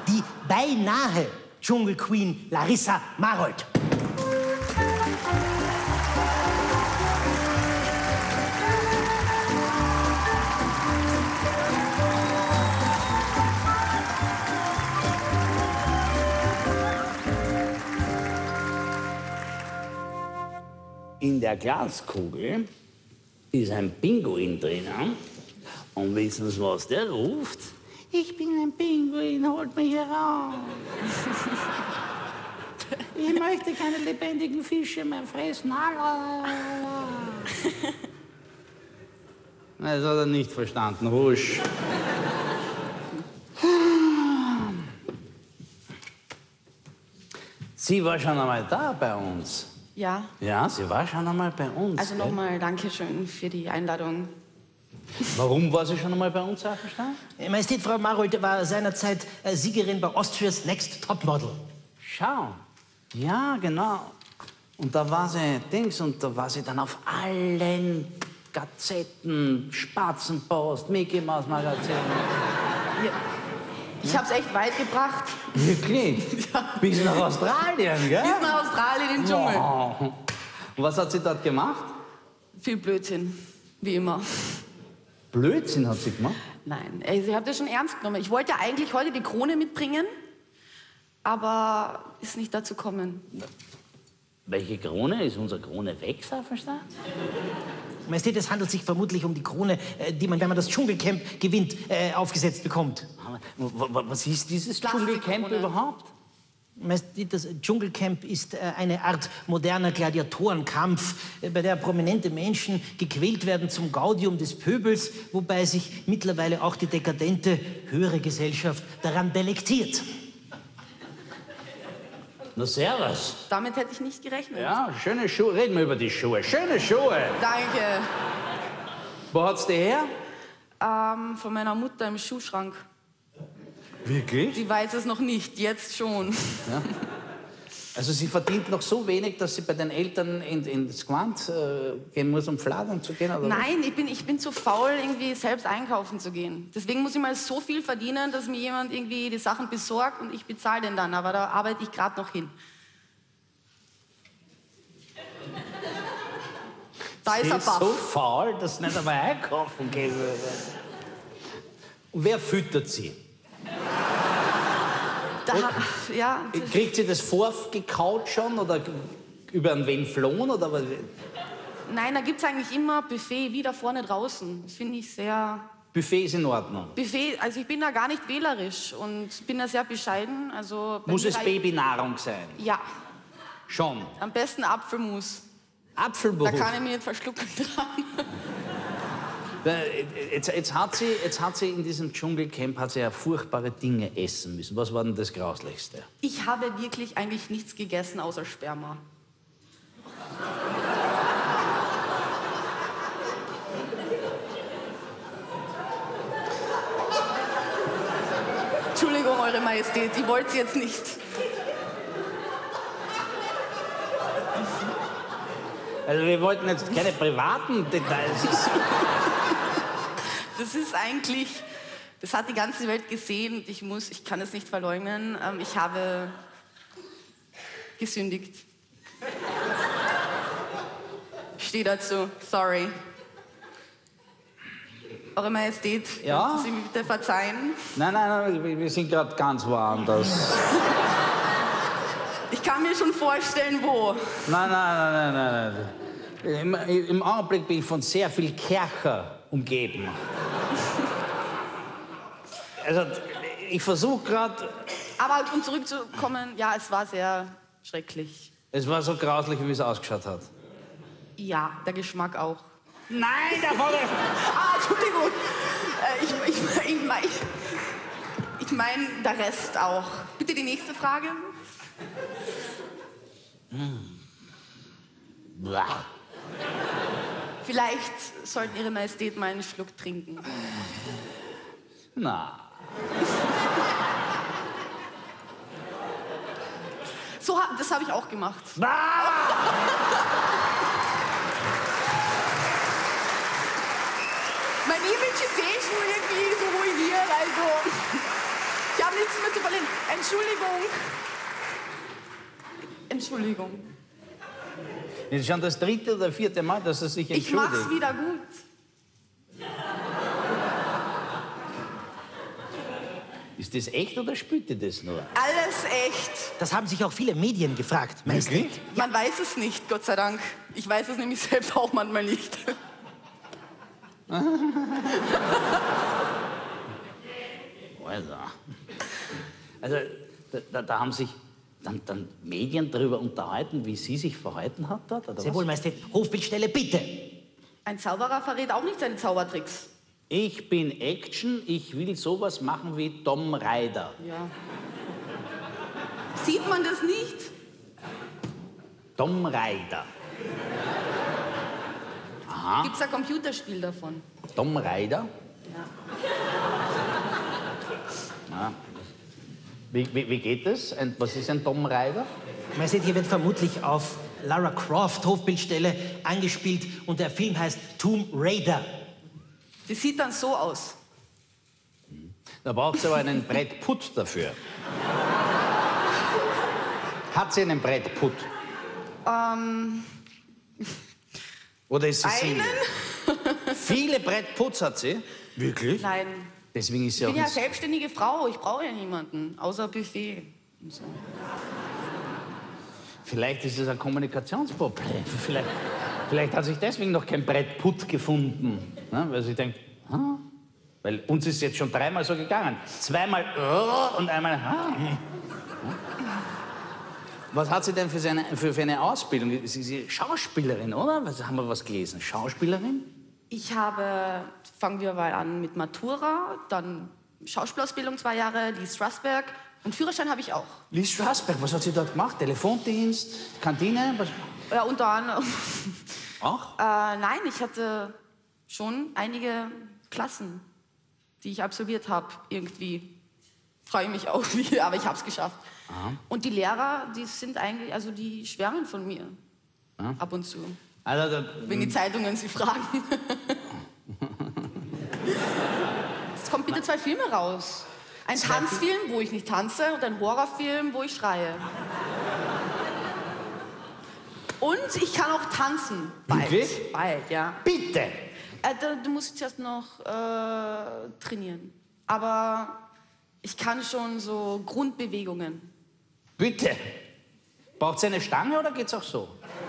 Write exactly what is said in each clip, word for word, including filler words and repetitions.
die beinahe Dschungelqueen Larissa Marold. In der Glaskugel ist ein Pinguin drinnen. Und wissen Sie, was der ruft? Ich bin ein Pinguin, holt mich heraus. Ich möchte keine lebendigen Fische mehr fressen. Das hat er nicht verstanden, Husch. Sie war schon einmal da bei uns. Ja. Ja, sie war schon einmal bei uns. Also nochmal Dankeschön für die Einladung. Warum war sie schon einmal bei uns, Sachenstein? Majestät, Frau Marold war seinerzeit äh, Siegerin bei Austria's Next Topmodel. Schau. Ja, genau. Und da war sie Dings und da war sie dann auf allen Gazetten, Spatzenpost, Mickey Maus Magazin. Ja. Ich hab's echt weit gebracht. Wirklich? Ja. Bis nach Australien, gell? Bis nach Australien in den Dschungel. Wow. Und was hat sie dort gemacht? Viel Blödsinn, wie immer. Blödsinn hat sie gemacht? Nein, also ich habe das schon ernst genommen. Ich wollte eigentlich heute die Krone mitbringen, aber ist nicht dazu gekommen. Welche Krone? Ist unsere Krone weg, Sachenstein? Majestät, es handelt sich vermutlich um die Krone, äh, die man, wenn man das Dschungelcamp gewinnt, äh, aufgesetzt bekommt. Was ist dieses Dschungelcamp überhaupt? Majestät, das Dschungelcamp ist äh, eine Art moderner Gladiatorenkampf, äh, bei der prominente Menschen gequält werden zum Gaudium des Pöbels, wobei sich mittlerweile auch die dekadente, höhere Gesellschaft daran delektiert. Na, servus. Damit hätte ich nicht gerechnet. Ja, schöne Schuhe. Reden wir über die Schuhe. Schöne Schuhe. Danke. Wo hat's die her? Ähm, von meiner Mutter im Schuhschrank. Wirklich? Sie weiß es noch nicht, jetzt schon. Ja. Also sie verdient noch so wenig, dass sie bei den Eltern in, ins Quant äh, gehen muss, um fladern zu gehen? Oder Nein, ich bin, ich bin zu faul, irgendwie selbst einkaufen zu gehen. Deswegen muss ich mal so viel verdienen, dass mir jemand irgendwie die Sachen besorgt und ich bezahle den dann. Aber da arbeite ich gerade noch hin. Da sie ist er ist baff. so faul, dass sie nicht einmal einkaufen gehen würde. Und wer füttert sie? Da, ja, Kriegt sie das vorgekaut schon oder über einen wen flohen oder was? nein, da gibt es eigentlich immer Buffet, wie da vorne draußen. Das finde ich sehr... Buffet ist in Ordnung. Buffet, also ich bin da gar nicht wählerisch und bin da sehr bescheiden. Also bei Muss mir es rei- Babynahrung sein? Ja, Schon. am besten Apfelmus. Apfelmus. Da kann ich mir nicht verschlucken dran. Jetzt, jetzt, hat sie, jetzt hat sie in diesem Dschungelcamp hat sie ja furchtbare Dinge essen müssen. Was war denn das Grauslichste? Ich habe wirklich eigentlich nichts gegessen außer Sperma. Entschuldigung, Eure Majestät, ich wollte es jetzt nicht. Also wir wollten jetzt keine privaten Details. Das ist eigentlich, das hat die ganze Welt gesehen und ich muss, ich kann es nicht verleugnen, ähm, ich habe gesündigt. Ich stehe dazu, sorry. Eure Majestät, Ja? könnten Sie mir bitte verzeihen? Nein, nein, nein, wir- wir sind gerade ganz woanders. Ich kann mir schon vorstellen, wo. Nein, nein, nein, nein, nein. Im, Im Augenblick bin ich von sehr viel Kercher umgeben. Also ich versuche gerade. Aber um zurückzukommen, ja, es war sehr schrecklich. Es war so grauslich, wie es ausgeschaut hat. Ja, der Geschmack auch. Nein, der war Ah, Entschuldigung. Äh, ich ich, ich meine ich mein, der Rest auch. Bitte die nächste Frage. Blah. Vielleicht sollten Ihre Majestät mal einen Schluck trinken. Na. So, ha- das habe ich auch gemacht. Ah! Mein Image ist eh schon irgendwie so ruiniert, also... Ich habe nichts mehr zu verlieren. Entschuldigung. Entschuldigung. Das ist schon das dritte oder vierte Mal, dass er sich Ich entschuldigt. mach's wieder gut. Ist das echt oder spürt ihr das nur? Alles echt. Das haben sich auch viele Medien gefragt, Majestät. Man weiß es nicht, Gott sei Dank. Ich weiß es nämlich selbst auch manchmal nicht. Also, also da, da, da haben sich dann, dann Medien darüber unterhalten, wie sie sich verhalten hat dort, oder Sehr was? wohl, Majestät. Hofbildstelle, bitte. Ein Zauberer verrät auch nicht seine Zaubertricks. Ich bin Action, ich will sowas machen wie Tom Raider. Ja. Sieht man das nicht? Tom Raider. Aha. Gibt's ein Computerspiel davon? Tom Raider? Ja. Ja. Wie, wie, wie geht das? Ein, was ist ein Tom Raider? Majestät, hier wird vermutlich auf Lara Croft, Hofbildstelle, angespielt und der Film heißt Tomb Raider. Die sieht dann so aus. Da braucht es aber einen Brett Putt dafür. Hat sie einen Brett Putt? Ähm, Oder ist sie Single? einen? Viele Brett Putts hat sie? Wirklich? Nein. Deswegen ist sie Ich auch bin ja ein- selbstständige Frau. Ich brauche ja niemanden, außer Buffet. Und so. Vielleicht ist es ein Kommunikationsproblem. Vielleicht, vielleicht hat sich deswegen noch kein Brett Putt gefunden. Ne? Weil sie denkt, ah. Weil uns ist jetzt schon dreimal so gegangen. Zweimal oh, und einmal ah. Was hat sie denn für, seine, für, für eine Ausbildung? Sie ist Schauspielerin, oder? Was, haben wir was gelesen? Schauspielerin? Ich habe, fangen wir mal an mit Matura, dann Schauspielausbildung zwei Jahre, die Strasberg und Führerschein habe ich auch. Lies Strasberg, was hat sie dort gemacht? Telefondienst, Kantine? Was? Ja, unter anderem. Auch? Äh, nein, ich hatte schon einige Klassen, die ich absolviert habe, irgendwie. Freue mich auch wieder, aber ich habe es geschafft. Aha. Und die Lehrer, die sind eigentlich, also die schwärmen von mir. Ja. Ab und zu. Also, da, Wenn die Zeitungen sie fragen. Es kommt bitte zwei Filme raus. Ein Zwei Tanzfilm, wo ich nicht tanze, und ein Horrorfilm, wo ich schreie. Und ich kann auch tanzen. Bald. Wirklich? Bald, ja. bitte! Äh, da, du musst jetzt erst noch äh, trainieren. Aber ich kann schon so Grundbewegungen. Bitte! Braucht sie eine Stange oder geht's auch so?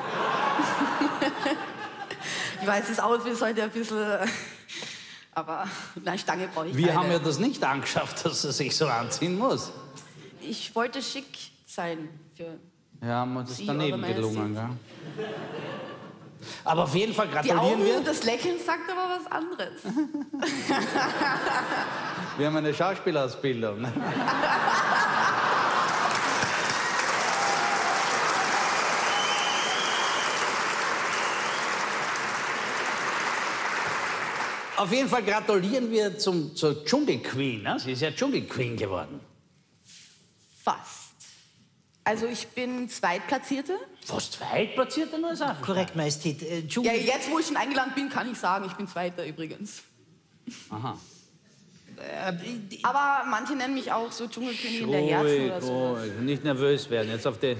Ich weiß, das Outfit ist heute ein bisschen... Aber nein, Stange brauche ich Wir keine. haben ja das nicht angeschafft, dass er sich so anziehen muss. Ich wollte schick sein für... Ja, mir ist Sie, daneben Eure Majestät. gelungen, gell? Aber auf jeden Fall Die gratulieren Augen wir. und das Lächeln sagt aber was anderes. Wir haben eine Schauspielausbildung. Auf jeden Fall gratulieren wir zum, zur Dschungelqueen. Ne? Sie ist ja Dschungelqueen geworden. Fast. Also ich bin Zweitplatzierte. Fast Zweitplatzierte nur als Afrika. Korrekt, Majestät. Äh, Ja, Dschungel, jetzt, wo ich schon eingeladen bin, kann ich sagen, ich bin Zweiter übrigens. Aha. äh, die- Aber manche nennen mich auch so Dschungelkönigin der Herzen oder so. ruhig, nicht nervös werden. Jetzt auf die.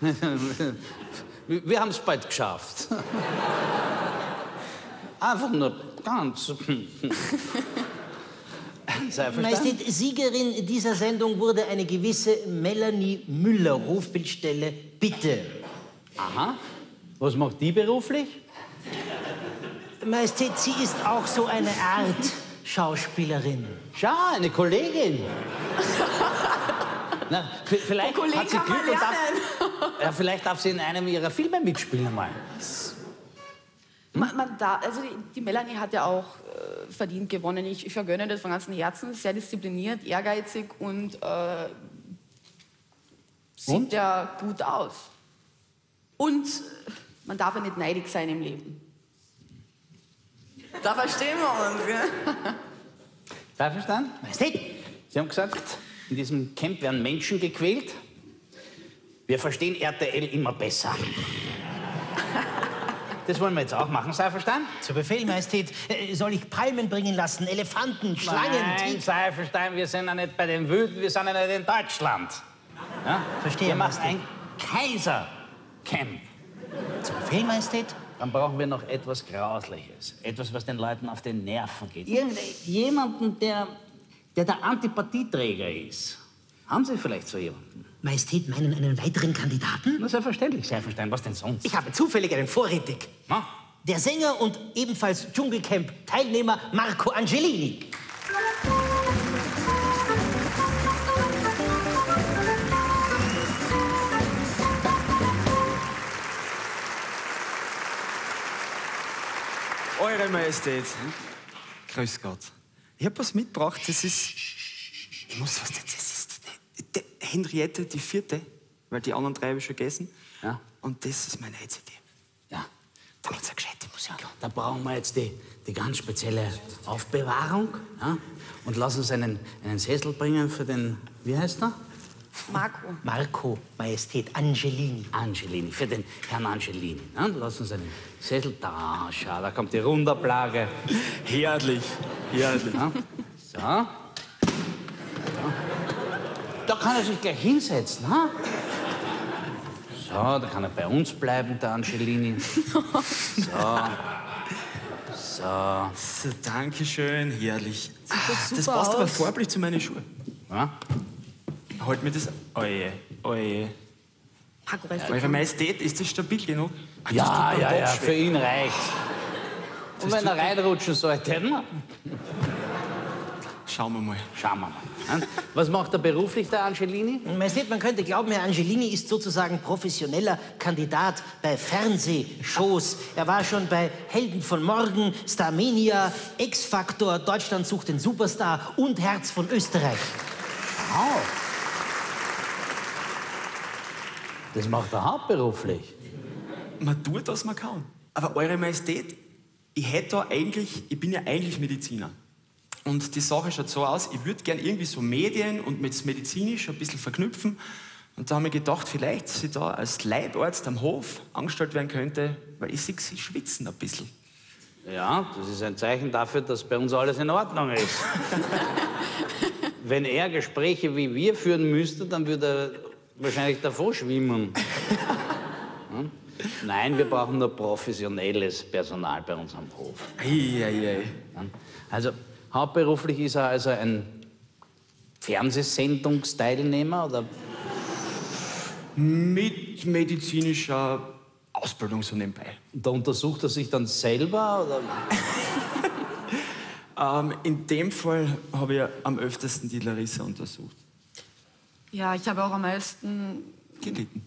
Wir haben es bald geschafft. Einfach nur ganz. Sei verstanden? Majestät, Siegerin dieser Sendung wurde eine gewisse Melanie Müller, Hofbildstelle, bitte. Aha. Was macht die beruflich? Majestät, sie ist auch so eine Art Schauspielerin. Schau, eine Kollegin. Na, v- vielleicht Von Kollegen hat sie kann man Glück und darf, lernen. ja, vielleicht darf sie in einem ihrer Filme mitspielen mal. Man, man da, also die, die Melanie hat ja auch äh, verdient gewonnen. Ich, ich vergönne das von ganzem Herzen. Sehr diszipliniert, ehrgeizig und äh, sieht Und? ja gut aus. Und äh, man darf ja nicht neidig sein im Leben. Da verstehen wir uns, gell? Sei verstanden? Majestät, Sie haben gesagt, in diesem Camp werden Menschen gequält. Wir verstehen R T L immer besser. das wollen wir jetzt auch machen, Seiferstein? Zu Befehl, Majestät. Äh, Soll ich Palmen bringen lassen, Elefanten, Schlangen, Nein, Tiger? Seiferstein, wir sind ja nicht bei den Wilden, wir sind ja nicht in Deutschland. Ja? Verstehe, Wir machen Majestät. ein Kaisercamp. Zu Befehl, Majestät. Dann brauchen wir noch etwas Grausliches. Etwas, was den Leuten auf den Nerven geht. Irgendjemanden, der, der der Antipathieträger ist. Haben Sie vielleicht so jemanden? Majestät, meinen einen weiteren Kandidaten? Na, selbstverständlich, Seiferstein. Was denn sonst? Ich habe zufällig einen vorrätig. Na? Der Sänger und ebenfalls Dschungelcamp-Teilnehmer Marco Angelini. Eure Majestät. Grüß Gott. Ich habe was mitgebracht, das ist... Ich muss was... Das ist die, die Henriette, die vierte, weil die anderen drei habe ich schon gegessen. Ja. Und das ist meine Idee. Ja. Damit es eine gescheite Musik hat. Da brauchen wir jetzt die, die ganz spezielle Aufbewahrung. Ja? Und lass uns einen, einen Sessel bringen für den... Wie heißt er? Marco. Marco, Majestät, Angelini. Angelini, für den Herrn Angelini. Ja? Lass uns einen Sessel... Da, schau, da kommt die Rundablage. Herrlich, herrlich. Ja? So. Ja. Da kann er sich gleich hinsetzen. Ha? So, da kann er bei uns bleiben, der Angelini. So. So. So, danke schön, herrlich. doch Das super passt aber aus. vorbildlich zu meinen Schuhen. Ja? Halt mir das... Oje, oje. Marco, weißt du, Eure Majestät, ist das stabil genug? Ah, das Ja, tut beim ja, ja, Bob für schwer. ihn reicht's. Und wenn er reinrutschen sollte, na, Schauen wir mal. schauen wir mal. Ja? Was macht er beruflich, der Angelini? Majestät, man könnte glauben, Herr Angelini ist sozusagen professioneller Kandidat bei Fernsehshows. Er war schon bei Helden von Morgen, Starmania, X-Factor, Deutschland sucht den Superstar und Herz von Österreich. Oh. Das macht er hauptberuflich. Man tut, was man kann. Aber Eure Majestät, ich hätte da eigentlich, ich bin ja eigentlich Mediziner. Und die Sache schaut so aus, ich würde gern irgendwie so Medien und mit medizinisch ein bisschen verknüpfen. Und da habe ich gedacht, vielleicht, dass ich da als Leibarzt am Hof angestellt werden könnte, weil ich sehe, sie schwitzen ein bisschen. Ja, das ist ein Zeichen dafür, dass bei uns alles in Ordnung ist. Wenn er Gespräche wie wir führen müsste, dann würde er wahrscheinlich davor schwimmen. Hm? Nein, wir brauchen nur professionelles Personal bei uns am Hof. Eieiei. Also, hauptberuflich ist er also ein Fernsehsendungsteilnehmer oder? Mit medizinischer Ausbildung so nebenbei. Da untersucht er sich dann selber oder? Ähm, in dem Fall habe ich am öftesten die Larissa untersucht. ja, ich habe auch am meisten. Gelitten.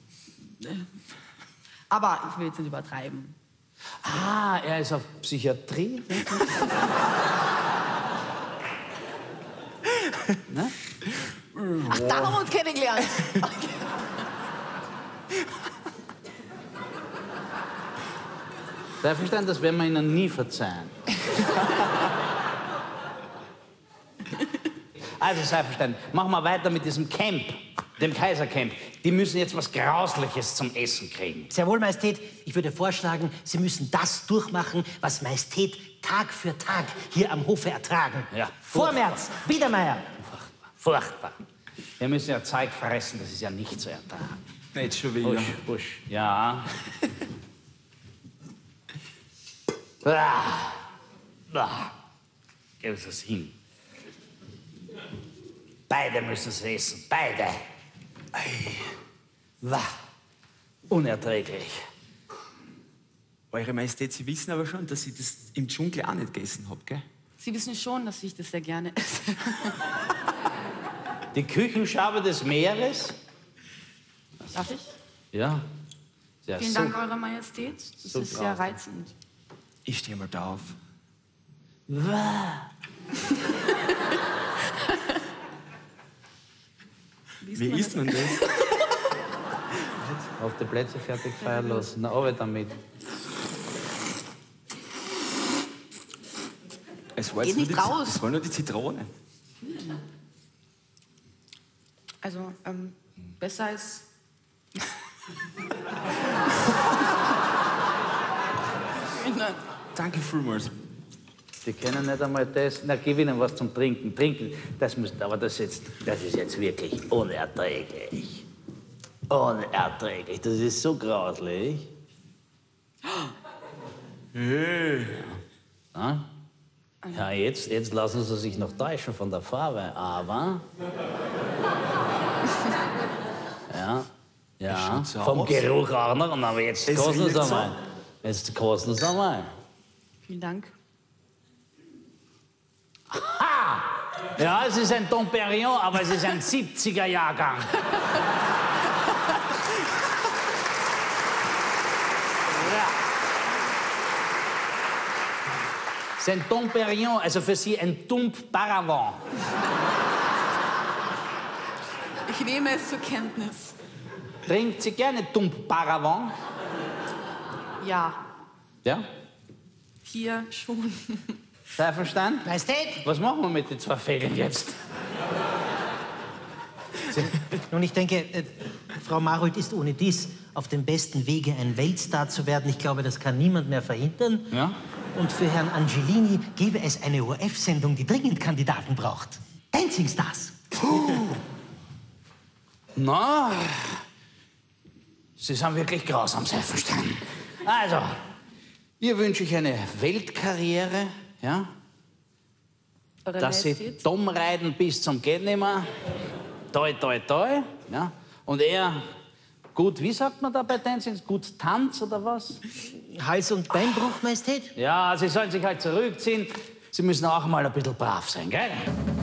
Aber ich will jetzt nicht übertreiben. Ah, er ist auf Psychiatrie. Ne? Ach, da haben wir uns kennengelernt. Seiferstein, das werden wir Ihnen nie verzeihen. Also, Seiferstein, machen wir weiter mit diesem Camp, dem Kaisercamp. Die müssen jetzt was Grausliches zum Essen kriegen. Sehr wohl, Majestät. Ich würde vorschlagen, Sie müssen das durchmachen, was Majestät Tag für Tag hier am Hofe ertragen. Ja. Vormärz, Biedermeier. Furchtbar. Wir müssen ja Zeug fressen, das ist ja nicht zu ertragen. Nicht schon wieder. Husch, husch. Ja. Ah. Ah. Geben Sie es hin. Beide müssen es essen, beide. Ei. Wah. Unerträglich. Eure Majestät, Sie wissen aber schon, dass ich das im Dschungel auch nicht gegessen habe, gell? Sie wissen schon, dass ich das sehr gerne esse. Die Küchenschabe des Meeres? Darf ich? Ja. Sehr Vielen super. Dank, Eure Majestät. Das So ist sehr brav. reizend. Ich stehe mal da auf. Wah. Wie isst man das? Auf die Plätze fertig feiern lassen. Na, aber damit. Es war, Geht jetzt nur nicht die, raus. es war nur die Zitrone. Also, ähm, besser als. Ihnen. Danke vielmals. Die kennen nicht einmal das. Na, gib ihnen was zum Trinken. Trinken, das muss, aber das, jetzt, das ist jetzt wirklich unerträglich. Unerträglich, das ist so grauslich. Hey. Ja, ja jetzt, jetzt lassen sie sich noch täuschen von der Farbe, aber... Ja, ja, schaut so vom aus. Geruch auch noch, aber jetzt Es kosten riecht sie so. einmal. Jetzt kosten sie einmal. Vielen Dank. Ha! Ja, es ist ein Dom Perignon, aber es ist ein siebziger Jahrgang. Ja. Es ist ein Dom Perignon, also für Sie ein Dump Paravant. Ich nehme es zur Kenntnis. Trinkt Sie gerne Dump Paravant? Ja, Ja? hier schon. Sei verstanden? Majestät! Was machen wir mit den zwei Fägeln jetzt? Nun, ich denke, äh, Frau Marold ist ohne dies auf dem besten Wege, ein Weltstar zu werden. Ich glaube, das kann niemand mehr verhindern. Ja? Und für Herrn Angelini gäbe es eine O R F-Sendung, die dringend Kandidaten braucht. Dancing Stars. Na, Sie sind wirklich grausam, sei verstanden. Also, ihr wünsche ich eine Weltkarriere, ja? Eure Dass Sie Majestät. dumm reiten bis zum Gehtnimmer. Toi, toi, toi, ja? Und er, gut, wie sagt man da bei Dancing? Gut Tanz oder was? Hals- und Beinbruch, Majestät? Ja, Sie sollen sich halt zurückziehen. Sie müssen auch mal ein bisschen brav sein, gell?